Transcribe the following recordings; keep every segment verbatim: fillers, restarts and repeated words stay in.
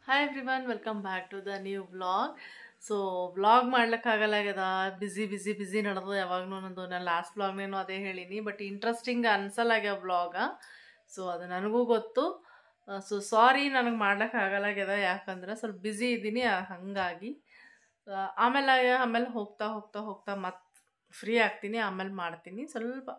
Hi everyone, welcome back to the new vlog. So vlog ಮಾಡ್ಲಿಕ್ಕಾಗಲ್ಲಾಗ್ಯದ, busy busy busy ನಡೆದು ಯಾವಾಗಲೂ ನಂದು. ನಾನು ಲಾಸ್ಟ್ ವ್ಲಾಗ್ನೇನು ಅದೇ ಹೇಳೀನಿ, ಬಟ್ ಇಂಟ್ರೆಸ್ಟಿಂಗ್ ಅನ್ಸಲ್ಲಾಗ್ಯಾವ ವ್ಲಾಗ. ಸೊ ಅದು ನನಗೂ ಗೊತ್ತು. ಸೊ ಸಾರಿ, ನನಗೆ ಮಾಡ್ಲಿಕ್ಕಾಗಲ್ಲಾಗ್ಯದ, ಯಾಕಂದ್ರೆ ಸ್ವಲ್ಪ ಬ್ಯುಸಿ ಇದ್ದೀನಿ, ಹಾಗಾಗಿ. ಆಮೇಲೆ ಆಮೇಲೆ ಹೋಗ್ತಾ ಹೋಗ್ತಾ ಹೋಗ್ತಾ ಮತ್ತೆ ಫ್ರೀ ಆಗ್ತೀನಿ, ಆಮೇಲೆ ಮಾಡ್ತೀನಿ. ಸ್ವಲ್ಪ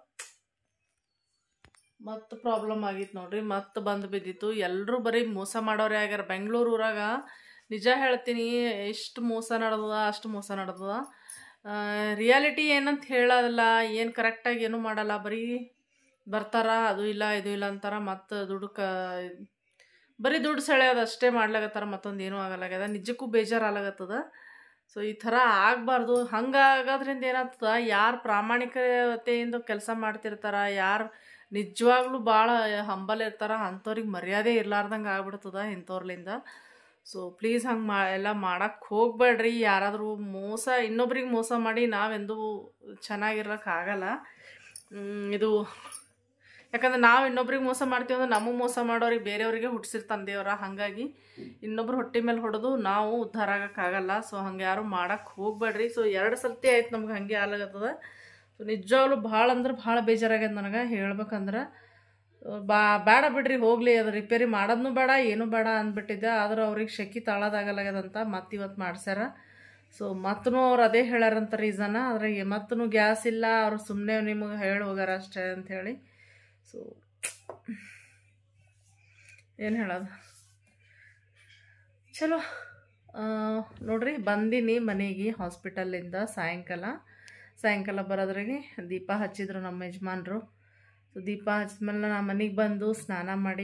ಮತ್ತು ಪ್ರಾಬ್ಲಮ್ ಆಗಿತ್ತು ನೋಡ್ರಿ, ಮತ್ತೆ ಬಂದು ಬಿದ್ದಿತ್ತು. ಎಲ್ಲರೂ ಬರೀ ಮೋಸ ಮಾಡೋರೇ ಆಗ್ಯಾರ ಬೆಂಗಳೂರು ಊರಾಗ. ನಿಜ ಹೇಳ್ತೀನಿ, ಎಷ್ಟು ಮೋಸ ನಡೆದದ ಅಷ್ಟು ಮೋಸ ನಡೆದದ. ರಿಯಾಲಿಟಿ ಏನಂತ ಹೇಳೋದಿಲ್ಲ, ಏನು ಕರೆಕ್ಟಾಗಿ ಏನೂ ಮಾಡಲ್ಲ, ಬರೀ ಬರ್ತಾರ ಅದು ಇಲ್ಲ ಇದು ಇಲ್ಲ ಅಂತಾರ, ಮತ್ತು ದುಡ್ಡು ಕ ಬರೀ ದುಡ್ಡು ಸೆಳೆಯೋದು ಅಷ್ಟೇ ಮಾಡ್ಲಾಗತ್ತಾರ, ಮತ್ತೊಂದು ಏನೂ ಆಗಲ್ಲಾಗ್ಯದ. ನಿಜಕ್ಕೂ ಬೇಜಾರಾಗತ್ತದ. ಸೊ ಈ ಥರ ಆಗಬಾರ್ದು. ಹಂಗಾಗೋದ್ರಿಂದ ಏನಾಗ್ತದ, ಯಾರು ಪ್ರಾಮಾಣಿಕತೆಯಿಂದ ಕೆಲಸ ಮಾಡ್ತಿರ್ತಾರ, ಯಾರು ನಿಜವಾಗ್ಲೂ ಭಾಳ ಹಂಬಲ್ ಇರ್ತಾರ, ಅಂಥವ್ರಿಗೆ ಮರ್ಯಾದೆ ಇರ್ಲಾರ್ದಂಗೆ ಆಗ್ಬಿಡ್ತದ ಇಂಥವ್ರಲಿಂದ. ಸೊ ಪ್ಲೀಸ್ ಹಂಗೆ ಮಾ ಎಲ್ಲ ಮಾಡೋಕ್ಕೆ ಹೋಗ್ಬೇಡ್ರಿ. ಯಾರಾದರೂ ಮೋಸ ಇನ್ನೊಬ್ರಿಗೆ ಮೋಸ ಮಾಡಿ ನಾವೆಂದೂ ಚೆನ್ನಾಗಿರೋಕ್ಕಾಗಲ್ಲ. ಇದು ಯಾಕಂದ್ರೆ ನಾವು ಇನ್ನೊಬ್ರಿಗೆ ಮೋಸ ಮಾಡ್ತೀವಿ ಅಂದ್ರೆ ನಮಗೆ ಮೋಸ ಮಾಡೋರಿಗೆ ಬೇರೆಯವ್ರಿಗೆ ಹುಟ್ಟಿಸಿರ್ತಾನೆ ದೇವ್ರ. ಹಾಗಾಗಿ ಇನ್ನೊಬ್ರು ಹೊಟ್ಟೆ ಮೇಲೆ ಹೊಡೆದು ನಾವು ಉದ್ಧಾರ ಆಗೋಕ್ಕಾಗಲ್ಲ. ಸೊ ಹಂಗೆ ಯಾರು ಮಾಡೋಕ್ಕೆ ಹೋಗ್ಬೇಡ್ರಿ. ಸೊ ಎರಡು ಸರ್ತಿ ಆಯ್ತು ನಮ್ಗೆ ಹಾಗೆ ಆಗ್ಲಾಗತ್ತದ. ಸೊ ನಿಜವಾಗ್ಲೂ ಭಾಳ ಅಂದ್ರೆ ಭಾಳ ಬೇಜಾರಾಗ್ಯದ ನನಗೆ ಹೇಳ್ಬೇಕಂದ್ರೆ. ಬಾ ಬೇಡ ಬಿಡ್ರಿ, ಹೋಗಲಿ, ಅದು ರಿಪೇರಿ ಮಾಡೋದನ್ನೂ ಬೇಡ ಏನೂ ಬೇಡ ಅಂದ್ಬಿಟ್ಟಿದ್ದೆ. ಆದ್ರೆ ಅವ್ರಿಗೆ ಶೆಕಿ ತಾಳೋದಾಗಲ್ಲಾಗ್ಯದಂತ ಮತ್ತೆ ಇವತ್ತು ಮಾಡ್ಸ್ಯಾರ. ಸೊ ಮತ್ತೂ ಅವ್ರು ಅದೇ ಹೇಳ್ಯಾರಂತ ರೀಸನ. ಅದ್ರಾಗೆ ಮತ್ತೂ ಗ್ಯಾಸ್ ಇಲ್ಲ, ಅವ್ರು ಸುಮ್ಮನೆ ನಿಮಗೆ ಹೇಳಿ ಹೋಗ್ಯಾರ ಅಷ್ಟೇ ಅಂಥೇಳಿ. ಸೊ ಏನು ಹೇಳೋದು, ಚಲೋ ನೋಡ್ರಿ. ಬಂದೀನಿ ಮನೆಗೆ ಹಾಸ್ಪಿಟಲ್ಲಿಂದ ಸಾಯಂಕಾಲ ಸಾಯಂಕಾಲ ಬರೋದ್ರಾಗೆ ದೀಪ ಹಚ್ಚಿದ್ರು ನಮ್ಮ ಯಜಮಾನ್ರು. ಸೊ ದೀಪ ಹಚ್ಚಿದ್ಮೇಲೆ ನಾನು ಮನೆಗೆ ಬಂದು ಸ್ನಾನ ಮಾಡಿ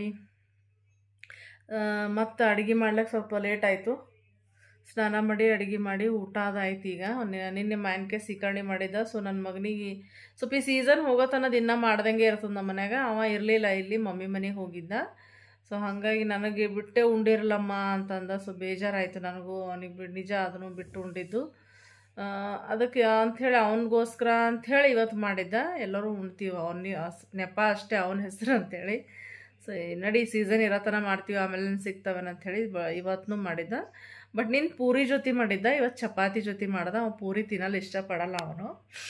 ಮತ್ತು ಅಡುಗೆ ಮಾಡ್ಲಿಕ್ಕೆ ಸ್ವಲ್ಪ ಲೇಟ್ ಆಯಿತು. ಸ್ನಾನ ಮಾಡಿ ಅಡುಗೆ ಮಾಡಿ ಊಟ ಅದಾಯ್ತು. ಈಗ ನಿನ್ನೆ ಮಾವಿನಕಾಯಿ ಸೀಕರ್ಣಿ ಮಾಡಿದ್ದ. ಸೊ ನನ್ನ ಮಗನಿಗೆ ಸ್ವಲ್ಪ ಈ ಸೀಸನ್ ಹೋಗೋತನ ದಿನ ಮಾಡ್ದಂಗೆ ಇರ್ತದೆ ನಮ್ಮ ಮನ್ಯಾಗ. ಅವ ಇರಲಿಲ್ಲ, ಇಲ್ಲಿ ಮಮ್ಮಿ ಮನೆಗೆ ಹೋಗಿದ್ದ. ಸೊ ಹಾಗಾಗಿ ನನಗೆ ಬಿಟ್ಟೆ ಉಂಡಿರಲಮ್ಮ ಅಂತಂದ. ಸೊ ಬೇಜಾರಾಯಿತು ನನಗೂ. ಅವನಿಗೆ ಬಿಟ್ಟು ನಿಜ ಅದನ್ನು ಬಿಟ್ಟು ಉಂಡಿದ್ದು. ಅದಕ್ಕೆ ಅಂಥೇಳಿ ಅವನಿಗೋಸ್ಕರ ಅಂಥೇಳಿ ಇವತ್ತು ಮಾಡಿದ್ದ. ಎಲ್ಲರೂ ಉಣ್ತೀವಿ, ಅವನ ನೆಪ ಅಷ್ಟೇ ಅವನ ಹೆಸರು ಅಂಥೇಳಿ. ಸೊ ನಡಿ ಸೀಸನ್ ಇರೋ ಥರ ಮಾಡ್ತೀವಿ, ಆಮೇಲೆ ಸಿಗ್ತವೇನ ಅಂಥೇಳಿ ಬ ಇವತ್ತೂ ಮಾಡಿದ್ದ. ಬಟ್ ನಿನ್ನ ಪೂರಿ ಜೊತೆ ಮಾಡಿದ್ದ, ಇವತ್ತು ಚಪಾತಿ ಜೊತೆ ಮಾಡ್ದ. ಅವನು ಪೂರಿ ತಿನ್ನಲು ಇಷ್ಟಪಡಲ್ಲ ಅವನು.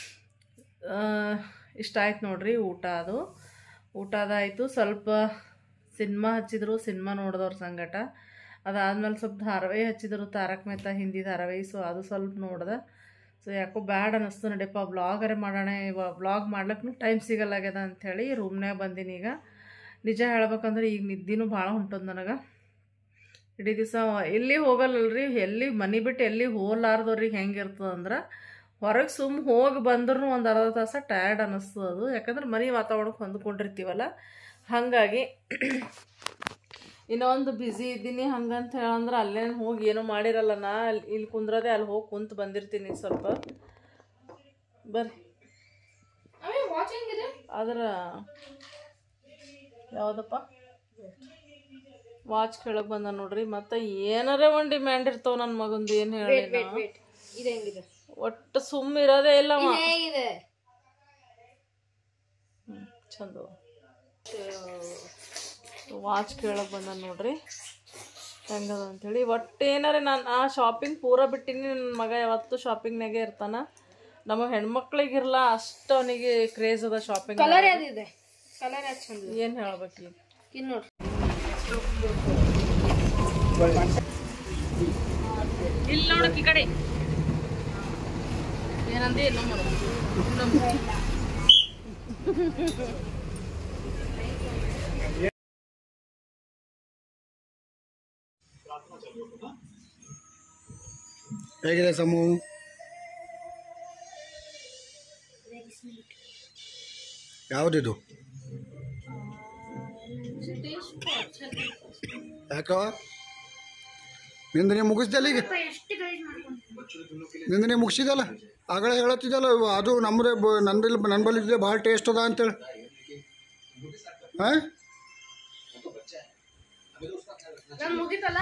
ಇಷ್ಟ ಆಯ್ತು ನೋಡ್ರಿ ಊಟ. ಅದು ಊಟ ಅದಾಯಿತು. ಸ್ವಲ್ಪ ಸಿನಿಮಾ ಹಚ್ಚಿದ್ರು, ಸಿನಿಮಾ ನೋಡಿದವ್ರ ಸಂಗಟ. ಅದಾದ್ಮೇಲೆ ಸ್ವಲ್ಪ ಧಾರಾವಾಹಿ ಹಚ್ಚಿದ್ರು, ತಾರಕ್ ಮೆಹ್ತಾ ಹಿಂದಿ ಧಾರಾವಾಹಿ. ಸೊ ಅದು ಸ್ವಲ್ಪ ನೋಡ್ದೆ. ಸೊ ಯಾಕೋ ಬ್ಯಾಡ್ ಅನ್ನಿಸ್ತು, ನಡಿಯಪ್ಪ ವ್ಲಾಗರೇ ಮಾಡೋಣ. ಇವಾಗ ವ್ಲಾಗ್ ಮಾಡ್ಲಿಕ್ಕೂ ಟೈಮ್ ಸಿಗಲ್ಲಾಗ್ಯದ ಅಂಥೇಳಿ ರೂಮ್ನಾಗ ಬಂದೀನಿ ಈಗ. ನಿಜ ಹೇಳ್ಬೇಕಂದ್ರೆ ಈಗ ನಿದ್ದಿನೂ ಭಾಳ ಹೊಂಟದ ನನಗೆ. ಇಡೀ ದಿವಸ ಎಲ್ಲಿ ಹೋಗಲ್ಲಲ್ರಿ, ಎಲ್ಲಿ ಮನೆ ಬಿಟ್ಟು ಎಲ್ಲಿ ಹೋಗ್ಲಾರ್ದವ್ರಿಗೆ ಹೆಂಗಿರ್ತದೆ ಅಂದ್ರೆ, ಹೊರಗೆ ಸುಮ್ಮ ಹೋಗಿ ಬಂದ್ರೂ ಒಂದು ಅರ್ಧ ತಾಸ ಟಯರ್ಡ್ ಅನ್ನಿಸ್ತದೆ ಅದು. ಯಾಕಂದ್ರೆ ಮನೆ ವಾತಾವರಣಕ್ಕೆ ಹೊಂದ್ಕೊಂಡಿರ್ತೀವಲ್ಲ, ಹಾಗಾಗಿ ಇನ್ನೊಂದು ಬ್ಯುಸಿ ಇದ್ದೀನಿ. ಹಂಗಂತ ಹೇಳಂದ್ರೆ ಅಲ್ಲೇನು ಹೋಗಿ ಏನೂ ಮಾಡಿರಲ್ಲ. ನಾ ಇಲ್ಲಿ ಕುಂದ್ರದೆ ಅಲ್ಲಿ ಹೋಗಿ ಕುಂತು ಬಂದಿರ್ತೀನಿ ಸ್ವಲ್ಪ. ಬರ್ರಿ ಅದರ ಯಾವುದಪ್ಪ ವಾಚ್ ಕೆಳಗೆ ಬಂದ ನೋಡ್ರಿ. ಮತ್ತು ಏನಾರ ಒಂದು ಡಿಮ್ಯಾಂಡ್ ಇರ್ತಾವ ನನ್ನ ಮಗಂದು. ಏನು ಹೇಳಿ, ಒಟ್ಟು ಸುಮ್ಮ ಇರೋದೇ ಇಲ್ಲ. ಚಂದ ವಾಚ್ ಕೇಳಕ್ಕೆ ಬಂದ ನೋಡ್ರಿ ಹೆಂಗದ ಅಂಥೇಳಿ. ಒಟ್ಟು ಏನಾರ ನಾನು ಆ ಶಾಪಿಂಗ್ ಪೂರ ಬಿಟ್ಟಿನಿ. ನನ್ನ ಮಗ ಯಾವತ್ತು ಶಾಪಿಂಗ್ನಾಗೆ ಇರ್ತಾನ. ನಮ್ಮ ಹೆಣ್ಮಕ್ಳಿಗಿರಲ್ಲ ಅಷ್ಟು ಅವನಿಗೆ ಕ್ರೇಜ್ ಅದ ಶಾಪಿಂಗ್. ಏನು ಹೇಳ್ಬೇಕು ಈಗ ಇನ್ನು ನೋಡ್ರಿ. ಇಲ್ಲಿ ನೋಡಕ್ಕೆ ಈ ಕಡೆ ಏನಂದಿ ನಮ್ಮ ಹೇಗಿದೆ ಸಮೂ? ಯಾವುದಿದು? ಯಾಕ ನಿಂದನೆ ಮುಗಿಸ್ದಲ್ಲ? ಈಗ ನಿಂದನೆ ಮುಗಿಸಿದಲ್ಲ, ಆಗಲೇ ಹೇಳತ್ತಿದ್ದಲ್ಲ ಅದು ನಮ್ಮದೇ ನಂದಿಲ್ಲ, ನನ್ನ ಬಲ್ಲಿದ್ದೆ ಭಾಳ ಟೇಸ್ಟ್ ಅದ ಅಂತೇಳಿ. ಹಾಂ ಮುಗಿತಲ್ಲ.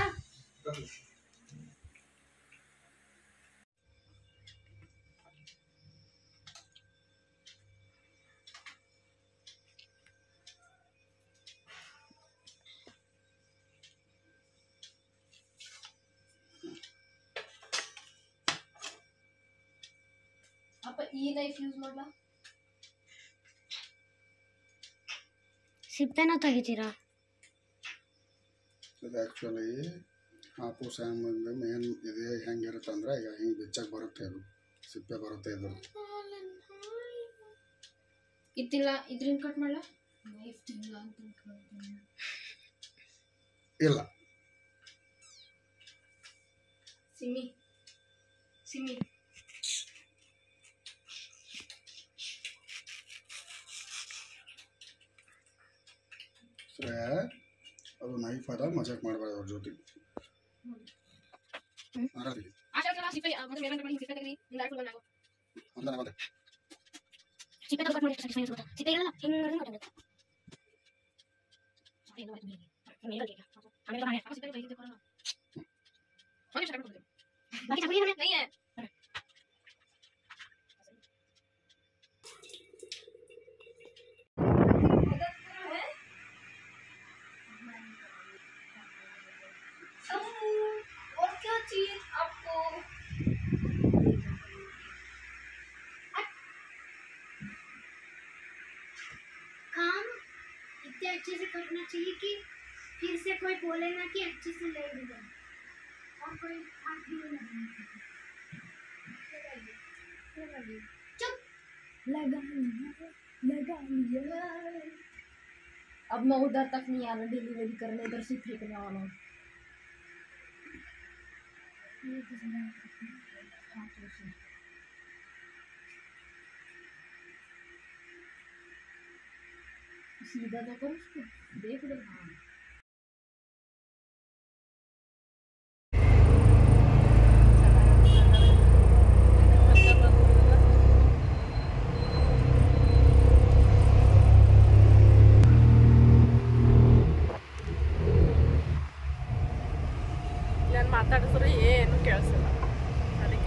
ಅಪ್ಪ ಈ ನೈಫ್ ಯೂಸ್ ಮಾಡಲಾ? ಸಿಪ್ಪೆನ ತೆಗಿತೀರಾ? ಇದು ಆ್ಯಕ್ಚುಲಿ ಹಾಪು ಸ್ಯಾಮ್ಗೆ ಮೇನ್ ಇದು ಹೆಂಗಿರುತ್ತೆ ಅಂದರೆ ಈಗ ಹಿಂಗೆ ಬೆಚ್ಚಗೆ ಬರುತ್ತೆ, ಅದು ಸಿಪ್ಪೆ ಬರುತ್ತೆ. ಇದು ಇತ್ತಿಲ್ಲ ಇದ್ರಿಂದ ಕಟ್ ಮಾಡಲ? ನೈಫ್ ತಿನ್ನಲ್ಲ ಅಂತ ಇಲ್ಲ. ಸಿಮಿ ಸಿಮಿ ಸರಿ, ಅದು ನೈಫ್ ಅದ, ಮಜಾಕ್ ಮಾಡಬಾರ್ದು ಅವ್ರ ಜೊತೆ. काम इतने अच्छे से करना चाहिए कि फिर से कोई बोले ना कि अच्छे से ले लिया और कोई हाथ भी नहीं लगाएंगे। चुप लगा लिया लगा लिया। अब मैं उधर तक नहीं आना डिलीवरी करने, इधर से फेंकने आना। सीधा तो करो उसको, देख ले। हाँ ನಾನು ಮಾತಾಡಿದ್ರೆ ಏನು ಕೇಳಿಸಲ್ಲ, ಅದಕ್ಕೆ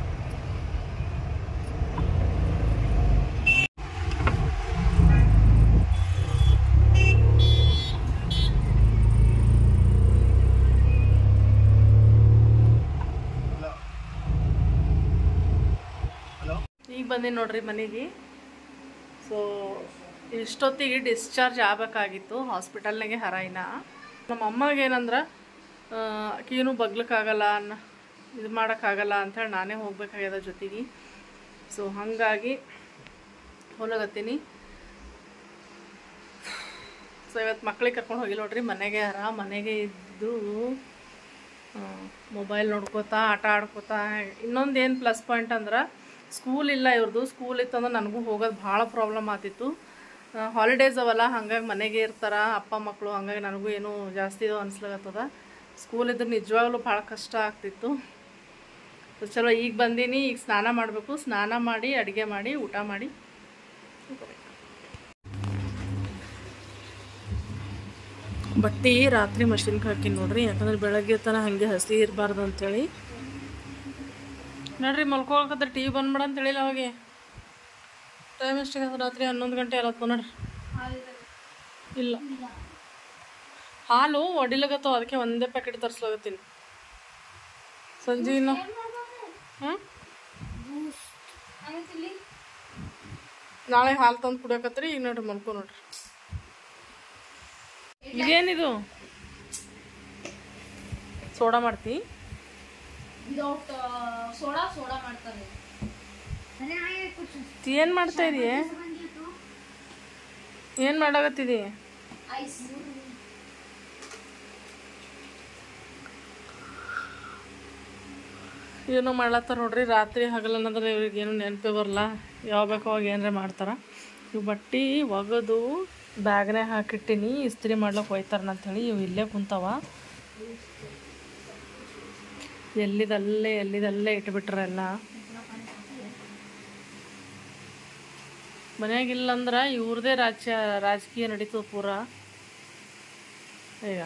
ಈಗ ಬಂದೀನಿ ನೋಡ್ರಿ ಮನೆಗೆ. ಸೊ ಇಷ್ಟೊತ್ತಿಗೆ ಡಿಸ್ಚಾರ್ಜ್ ಆಗಬೇಕಾಗಿತ್ತು ಹಾಸ್ಪಿಟಲ್ನಾಗೆ ಹರಾಯಿನ. ನಮ್ಮ ಅಮ್ಮಗೆ ಏನಂದ್ರೆ ಆಕಿನೂ ಬಗ್ಲಕ್ಕಾಗಲ್ಲ, ಅನ್ನ ಇದು ಮಾಡೋಕ್ಕಾಗಲ್ಲ ಅಂಥೇಳಿ ನಾನೇ ಹೋಗ್ಬೇಕಾಗ್ಯದ ಜೊತೆಗೆ. ಸೊ ಹಾಗಾಗಿ ಹೋಲಗತ್ತೀನಿ. ಸೊ ಇವತ್ತು ಮಕ್ಳಿಗೆ ಕರ್ಕೊಂಡು ಹೋಗಿಲ್ಲ ನೋಡ್ರಿ, ಮನೆಗೆ ಹರ ಮನೆಗೆ ಇದ್ದು ಮೊಬೈಲ್ ನೋಡ್ಕೋತಾ ಆಟ ಆಡ್ಕೋತಾ. ಇನ್ನೊಂದು ಏನು ಪ್ಲಸ್ ಪಾಯಿಂಟ್ ಅಂದ್ರೆ ಸ್ಕೂಲ್ ಇಲ್ಲ ಇವ್ರದ್ದು. ಸ್ಕೂಲ್ ಇತ್ತಂದ್ರೆ ನನಗೂ ಹೋಗೋದು ಭಾಳ ಪ್ರಾಬ್ಲಮ್ ಆಗ್ತಿತ್ತು. ಹಾಲಿಡೇಸ್ ಅವಲ್ಲ, ಹಾಗಾಗಿ ಮನೆಗೆ ಇರ್ತಾರೆ ಅಪ್ಪ ಮಕ್ಕಳು, ಹಾಗಾಗಿ ನನಗೂ ಏನೂ ಜಾಸ್ತಿ ಇದು ಅನ್ಸ್ಲಾಗತ್ತದ. ಸ್ಕೂಲ್ ಇದ್ರೆ ನಿಜವಾಗ್ಲೂ ಭಾಳ ಕಷ್ಟ ಆಗ್ತಿತ್ತು. ಚಲೋ ಈಗ ಬಂದೀನಿ, ಈಗ ಸ್ನಾನ ಮಾಡಬೇಕು. ಸ್ನಾನ ಮಾಡಿ ಅಡುಗೆ ಮಾಡಿ ಊಟ ಮಾಡಿ ಬಟ್ಟೆ ರಾತ್ರಿ ಮಷಿನ್ಗೆ ಹಾಕಿನಿ ನೋಡ್ರಿ, ಯಾಕಂದ್ರೆ ಬೆಳಗ್ಗೆ ತನ ಹಾಗೆ ಹಸಿ ಇರಬಾರ್ದು ಅಂಥೇಳಿ. ನೋಡ್ರಿ ಮಲ್ಕೊಳಕತ್ರ ಟಿ ವಿ ಬಂದ್ ಮಾಡ ಅಂತ ಹೇಳಿಲ್ಲ ಅವಾಗೆ. ಟೈಮ್ ಎಷ್ಟಿಗೆ ರಾತ್ರಿ ಹನ್ನೊಂದು ಗಂಟೆ ಅಲ್ಲತ್ತು ನೋಡ್ರಿ. ಇಲ್ಲ ಹಾಲು ಒಡಿಲಾಗತ್ತವ, ಅದಕ್ಕೆ ಒಂದೇ ಪ್ಯಾಕೆಟ್ ತರಿಸ್ಲಾಗತ್ತೀನಿ. ಸಂಜೀನ ಹಾಂ ನಾಳೆ ಹಾಲು ತಂದು ಕುಡಿಯಕತ್ರಿ. ಈಗ ನೋಡ್ರಿ ಮಲ್ಕೊ ನೋಡ್ರಿ. ಇದೇನಿದು ಸೋಡಾ ಮಾಡ್ತಿ? ಸೋಡಾ ಸೋಡಾ ಮಾಡ್ತಾರೆ. ಏನು ಮಾಡ್ತಾ ಇದೀಯ? ಏನು ಮಾಡಾಕತ್ತಿದಿ? ಐಸ್ ಏನೋ ಮಾಡ್ಲತ್ತಾರ ನೋಡ್ರಿ. ರಾತ್ರಿ ಹಗಲು ಅನ್ನೋದ್ರೆ ಇವ್ರಿಗೆ ಏನು ನೆನಪೇ ಬರಲ್ಲ, ಯಾವ ಬೇಕೋ ಅವಾಗ ಏನಾರ ಮಾಡ್ತಾರೆ. ಇವು ಬಟ್ಟೆ ಒಗೆದು ಬ್ಯಾಗ್ನೇ ಹಾಕಿಟ್ಟಿನಿ, ಇಸ್ತ್ರಿ ಮಾಡ್ಲಿಕ್ಕೆ ಹೋಯ್ತಾರಂಥೇಳಿ. ಇವು ಇಲ್ಲೇ ಕುಂತಾವ, ಎಲ್ಲಿದಲ್ಲೇ ಎಲ್ಲಿದಲ್ಲೇ ಇಟ್ಬಿಟ್ರೆಲ್ಲ. ಮನ್ಯಾಗಿಲ್ಲಂದ್ರೆ ಇವ್ರದೇ ರಾಜ್ಯ ರಾಜಕೀಯ ನಡೀತದೆ ಪೂರ. ಈಗ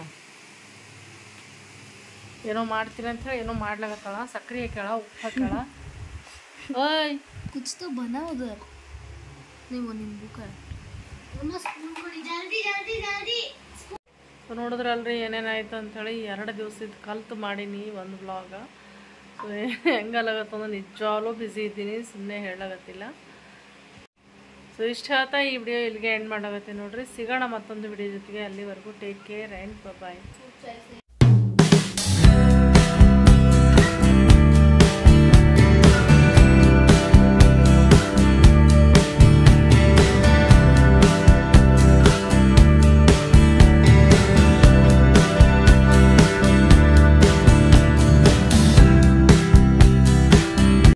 ಏನೋ ಮಾಡ್ತೀನಿ ಅಂಥೇಳಿ ಏನೋ ಮಾಡ್ಲಾಗತ್ತಾಳ. ಸಕ್ರೆ ಹಾಕ್ಯಾಳ, ಉಪ್ಪು ಹಾಕ್ಯಾಳ. ಓಯ್ कुछ तो बना उधर नहीं, वो नींबू का जल्दी जल्दी जल्दी। ನೋಡಿದ್ರಲ್ರಿ ಏನೇನಾಯ್ತು ಅಂಥೇಳಿ. ಎರಡು ದಿವಸದ ಕಲ್ತು ಮಾಡೀನಿ ಒಂದು ಬ್ಲಾಗ. ಸೊ ಹೆಂಗಲಾಗತ್ತಂದ್ರೆ ನಿಜವಾಗ್ಲೂ ಬ್ಯುಸಿ ಇದ್ದೀನಿ, ಸುಮ್ಮನೆ ಹೇಳಾಗತ್ತಿಲ್ಲ. ಸೊ ಇಷ್ಟ ಹೇಳ್ತಾ ಈ ವಿಡಿಯೋ ಇಲ್ಲಿಗೆ ಎಂಡ್ ಮಾಡಾಗತ್ತೆ ನೋಡ್ರಿ. ಸಿಗೋಣ ಮತ್ತೊಂದು ವಿಡಿಯೋ ಜೊತೆಗೆ. ಅಲ್ಲಿವರೆಗೂ ಟೇಕ್ ಕೇರ್ ಆ್ಯಂಡ್ ಬಾಯ್.